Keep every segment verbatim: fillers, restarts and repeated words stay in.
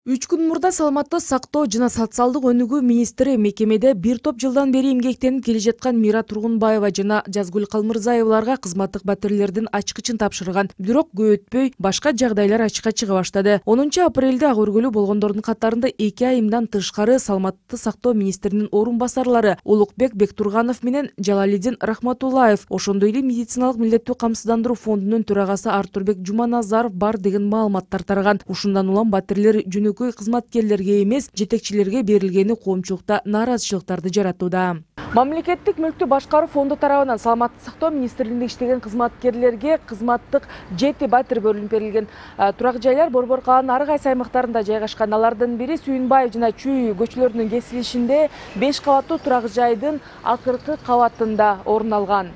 Үч күн мурда саламаттык сактоо жана социалдык өнүгүү министри мекемеде бир топ жылдан бери эмгектенип келе жаткан Мира Тургунбаева жана Жазгүл Калмырзаевларга кызматтык батирлердин ачкычын тапшырган. Бирок көп өтпөй башка жагдайлар ачыкка чыга баштады. онунчу апрелде ак өргүлүү болгондордун катарында эки айымдан тышкары саламаттык сактоо министринин орун басарлары Улукбек Бектурганов менен Жалалидин Рахматуллаев, ошондой эле медициналык милдеттүү камсыздандыруу фондунун төрагасы Артурбек Жуманазаров бар деген маалыматтар тараган. Ушундан улам батирлер жөнөкөй кызматкерлерге эмес, жетекчилерге берилгени коомчулукта нааразычылыктарды жаратууда. Мамлекеттик мүлктү башкаруу фонду тарабынан саламаттык сактоо министрлигинде иштеген кызматкерлерге кызматтык жети батир бөлүнүп берилген. Турак жайлар Борбор калаанын ар кайсы аймактарында жайгашкан. Алардын бири Сүйүнбаев жана Чүй көчөлөрүнүн кесилишинде беш кабаттуу турак жайдын акыркы кабатында орун алган.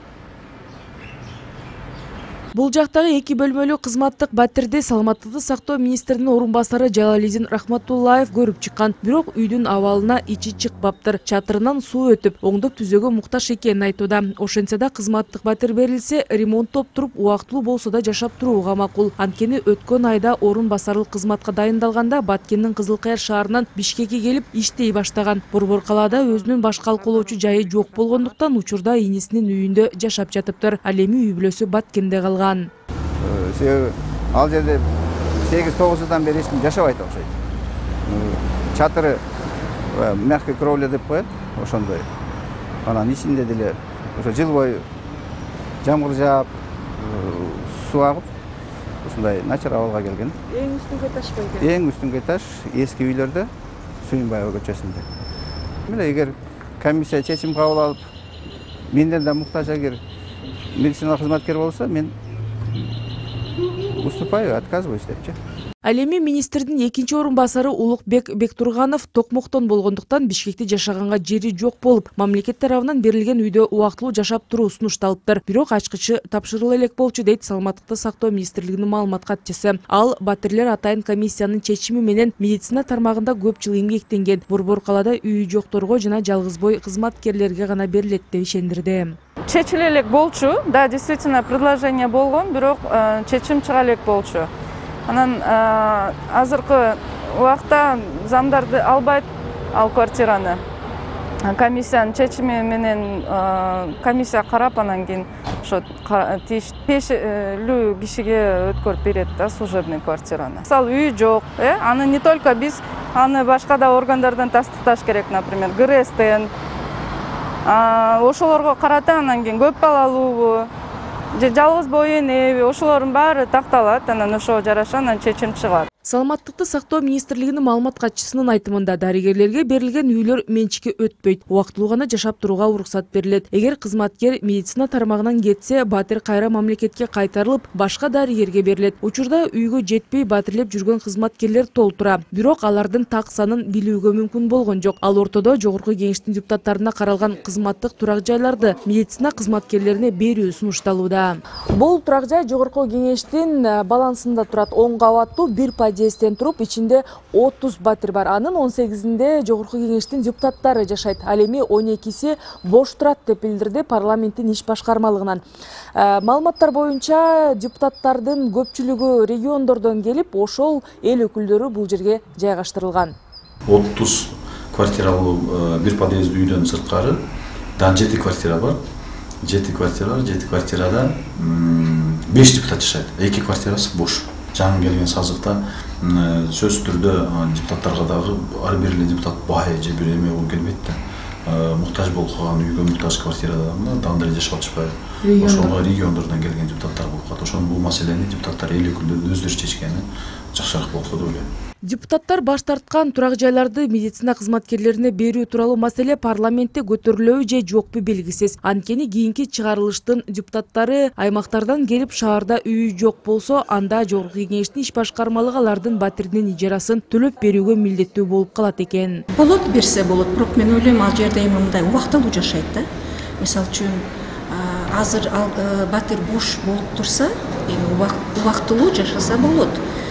Бул жактагы эки бөлмөлүү кызматтык батирди саламаттыкты сактоо министринин орун басары Жалалидин Рахматуллаев көрүп чыккан. Бирок үйдүн абалына ичи чыкпаптыр. Чатырынан суу өтүп, оңдоп түзөөгө муктаж экенин айтууда. Ошентсе да кызматтык батир берилсе, ремонттоп туруп, убактылуу болсо да жашап турууга макул. Анткени өткөн айда орун басарлык кызматка дайындалганда Баткендин Кызыл Кайыр шаарынан Бишкекке келип иштей баштаган. Борбор калаада өзүнүн баш калкулоочу жайы жок болгондуктан учурда инисинин үйүндө жашап жатыптыр. Ал эми үй бүлөсү Баткенде калган. Ал жерде сегиз тогуз жылдан бери эч ким жашабайт окшойт. Чатыры мягкий кровля деп коет, ошондой. Анан ичинде деле ошо жыл бою жамгыр жаап, суу агып, ушундай начар абалга келген. Эң үстүнгү этаж экен. Эң үстүнгү этаж эски үйлөрдө, Сүйүнбаева көчөсүндө. Мына эгер комиссия чечим кабыл алып, менден да муктаж эгер медицина кызматкер болсо, мен уступаю, отказываюсь депчи. Ал эми министрдин экинчи орун басары Улукбек Бектурганов токмоктон болгондуктан Бишкекте жашаганга жери жок болуп, мамлекет тарабынан берилген үйдө убактылуу жашап туруу сунушталыптыр. Бирок ачкычы тапшырыла элек болчу, дейт саламаттыкты сактоо министрлигинин маалымат катчысы. Ал батирлер атайын комиссиянын чечими менен медицина тармагында көп жыл эмгектенген. Борбор калаада үйү жокторго жана жалгызбой кызматкерлерге гана берилет деп ишендирди. Чечиле элек болчу, да, действительно предложение болгон, бирок чечим чыга элек болчу. Анан азыркы убакта замдарды албайт ал квартираны. Комиссиянын чечими менен комиссия карап, анан кийин ошо тиештүү кишиге өткөрүп берет да служебный квартираны. Мисалы үй жок, э, аны не только биз, аны башка да органдардан тастыкташ керек, например, ГРСтен. Ошолорго карата анан кийин көп балалуубу, же жалгыз бой эне, ошолордун баары такталат, анан ошого жараша анан чечим чыгат. Саламаттыкты сактоо министрлигинин маалымат катчысынын айтымында дарыгерлерге берилген үйлөр менчикке өтпөйт, убактылуу гана жашап турууга уруксат берилет. Эгер кызматкер медицина тармагынан кетсе, батир кайра мамлекетке кайтарылып, башка дарыгерге берилет. Учурда үйгө жетпей батирлеп жүргөн кызматкерлер толтура. Бирок алардын так санын билүүгө мүмкүн болгон жок. Ал ортодо жогорку кеңештин депутаттарына каралган кызматтык турак жайларды медицина кызматкерлерине берүү сунушталууда. Бул турак жай жогорку кеңештин балансында турат. он кабаттуу бир подъездден туруп, ичинде отуз батир бар. Анын он сегизинде жогорку кеңештин депутаттары жашайт. Ал эми он экиси бош турат деп билдирди парламенттин иш башкармалыгынан. Маалыматтар боюнча депутаттардын көпчүлүгү региондордон келип, ошол эл өкүлдөрү бул жерге жайгаштырылган. отуз квартиралуу бир подъездүү үйдөн сырткары дан жети квартира бар. жети квартира, жети квартирада беш депутат жашайт. эки квартирасы бош. Жаңы келген сазыкта сөзсүз түрдө депутаттарга дагы ар бир эле депутат бай же бир эме болуп келбейт да. Муктаж болуп калган үйгө муктаж квартирада дагы деле жашап атышпайбы. Ошого региондордон келген депутаттар болуп калат. Ошону бул маселени депутаттар эл өкүлдөрү өздөрү чечкени жакшыраак болот деп ойлойм. Депутаттар баш тарткан турак жайларды медицина кызматкерлерине берүү тууралуу маселе парламентте көтөрүлөбү же жокпу белгисиз. Анткени кийинки чыгарылыштын депутаттары аймактардан келип шаарда үйү жок болсо, анда жогорку кеңештин иш башкармалыгы алардын батиринин ижарасын төлөп берүүгө милдеттүү болуп калат экен. Болот берсе болот, бирок мен ойлойм ал жерде эми мындай убактылуу жашайт да. Мисалы үчүн азыр ал батир бош болуп турса, эми убактылуу жашаса болот.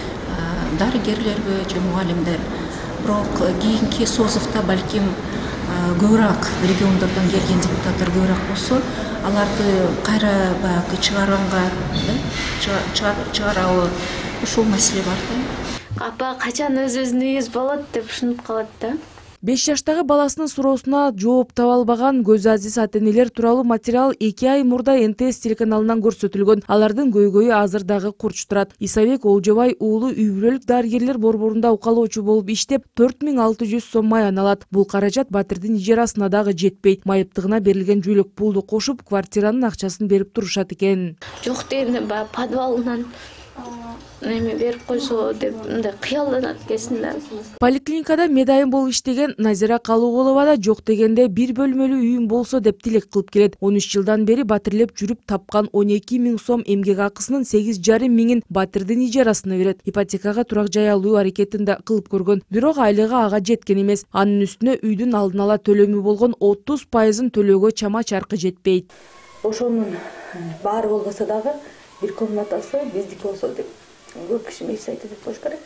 Дарыгерлерби же мугалимдер. Бирок кийинки созувда балким көбүрөөк региондордон келген депутаттар көбүрөөк болсо, аларды кайра баягы чыгарганга, чыгарабы, ушул маселе бар да. апа качан өз өзүнүн үйүбүз болот деп ушинтип калат да. беш жаштагы баласынын суроосуна жооп таба албаган көзү азиз ата-энелер тууралуу материал эки ай мурда эн тэ эс телеканалынан көрсөтүлгөн. Алардын көйгөйү азыр дагы курч турат. Исабек Олжобай уулу үй бүлөлүк дарыгерлер борборунда укалоочу болуп иштеп төрт миң алты жүз сом маян алат. Бул каражат Батирдин ижарасына дагы жетпейт. Майыптыгына берилген жүүлөк пулду кошуп, квартиранын акчасын берип турушат экен. Жок дегенде баягы подвалынан неме берип койсо деп мындай кыялданат экенсиң да. Поликлиникада медайым болуп иштеген Назира Калууголова да жок дегенде бир бөлмөлүү үйүм болсо деп тилек кылып келет. он үч жылдан бери батирлеп жүрүп тапкан он эки миң сом эмгек акысынын сегиз жарым миңин Батирдин ижарасына берет. Ипотекага турак жай алуу аракетин да кылып көргөн. Бирок айлыгы ага жеткен эмес. Анын үстүнө үйдүн алдын ала төлөмү болгон отуз пайызын төлөөгө чама чаркы жетпейт. Ошонун баары болбосо дагы бир комнатасы биздики болсо деп көп киши мейис айтып коюш керек.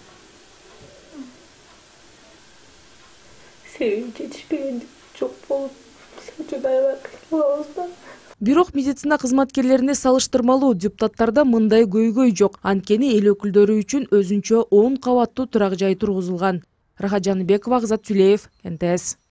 Себеби жетишпеген жок болуп, сөчү аябай кыйналабыз да. Бирок медицина кызматкерлерине салыштырмалуу депутаттарда мындай көйгөй жок. Анткени эл өкүлдөрү үчүн өзүнчө он кабаттуу турак жай тургузулган. Рахат Жаныбекова, Азат Сүлеев, эн тэ эс.